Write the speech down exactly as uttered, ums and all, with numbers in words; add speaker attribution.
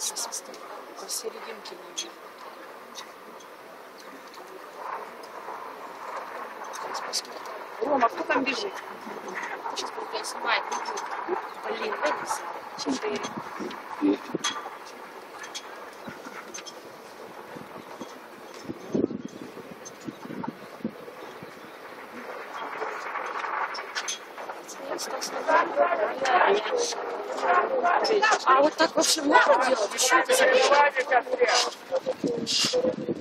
Speaker 1: Посерединке нужно. Рома, кто там бежит?
Speaker 2: Сейчас будет снимать.
Speaker 1: Блин, эти четыре.
Speaker 2: А вот так вообще можно делать? Еще это